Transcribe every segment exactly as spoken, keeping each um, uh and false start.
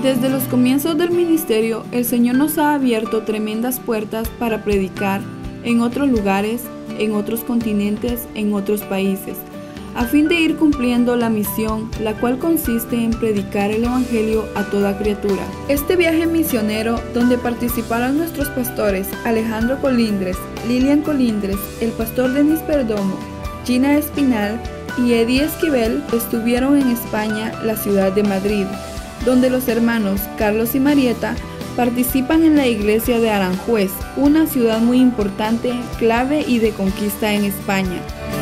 Desde los comienzos del ministerio, el Señor nos ha abierto tremendas puertas para predicar en otros lugares, en otros continentes, en otros países, a fin de ir cumpliendo la misión, la cual consiste en predicar el Evangelio a toda criatura. Este viaje misionero, donde participaron nuestros pastores Alejandro Colindres, Lilian Colindres, el pastor Denis Perdomo, Gina Espinal y Eddie Esquivel, estuvieron en España, la ciudad de Madrid, donde los hermanos Carlos y Marieta participan en la iglesia de Aranjuez, una ciudad muy importante, clave y de conquista en España.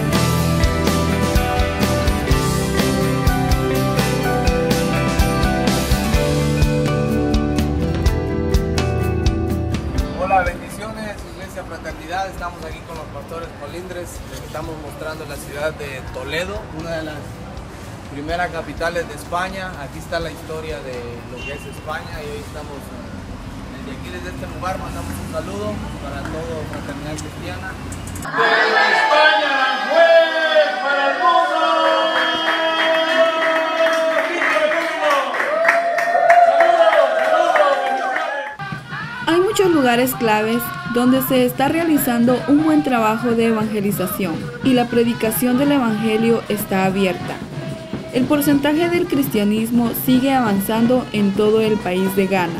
Hola, bendiciones, Iglesia Fraternidad. Estamos aquí con los pastores Colindres. Les estamos mostrando la ciudad de Toledo, una de las primeras capitales de España. Aquí está la historia de lo que es España y hoy estamos desde aquí, desde este lugar, mandamos un saludo para todo Fraternidad Cristiana. ¡De España, Aranjuez, para el mundo! Hay muchos lugares claves donde se está realizando un buen trabajo de evangelización y la predicación del Evangelio está abierta. El porcentaje del cristianismo sigue avanzando en todo el país de Ghana.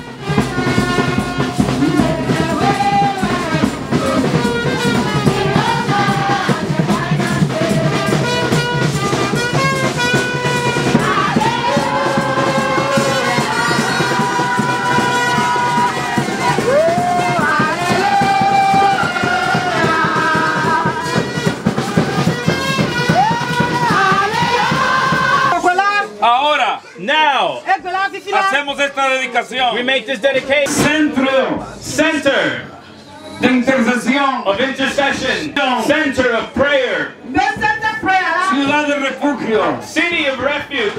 Ahora, now, hacemos esta dedicación. We make this dedication. Centro, center, de intercesión, of intercession, center of prayer, ciudad de refugio, city of refuge.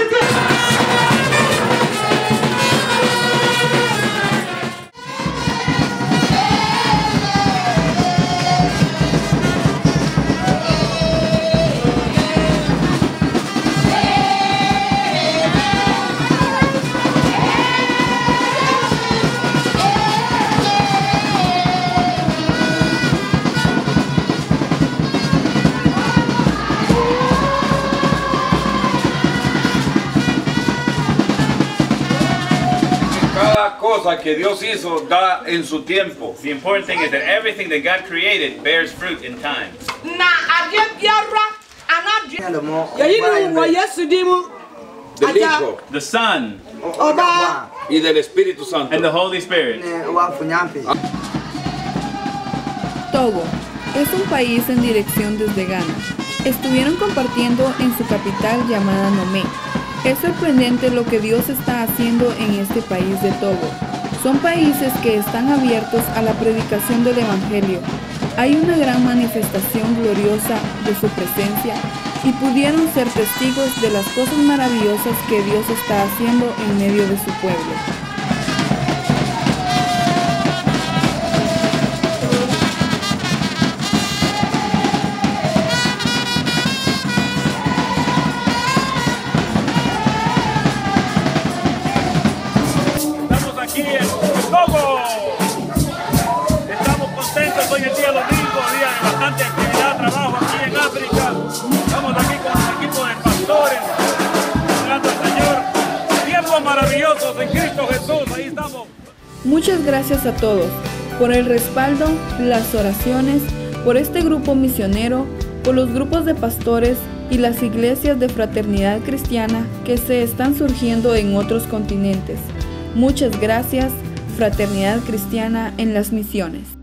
Cada cosa que Dios hizo da en su tiempo. The important thing is that everything that God created bears fruit in time. Del Hijo The Son y del Espíritu Santo. and the Holy Spirit. Togo es un país en dirección desde Ghana. Estuvieron compartiendo en su capital llamada Nomé. Es sorprendente lo que Dios está haciendo en este país de Togo. Son países que están abiertos a la predicación del Evangelio. Hay una gran manifestación gloriosa de su presencia y pudieron ser testigos de las cosas maravillosas que Dios está haciendo en medio de su pueblo. Aquí en Togo. Estamos contentos, hoy es día domingo, día de bastante actividad, trabajo aquí en África. Estamos aquí con el equipo de pastores, orando al Señor. Tiempos maravillosos en Cristo Jesús, ahí estamos. Muchas gracias a todos por el respaldo, las oraciones, por este grupo misionero, por los grupos de pastores y las iglesias de fraternidad cristiana que se están surgiendo en otros continentes. Muchas gracias, Fraternidad Cristiana en las Misiones.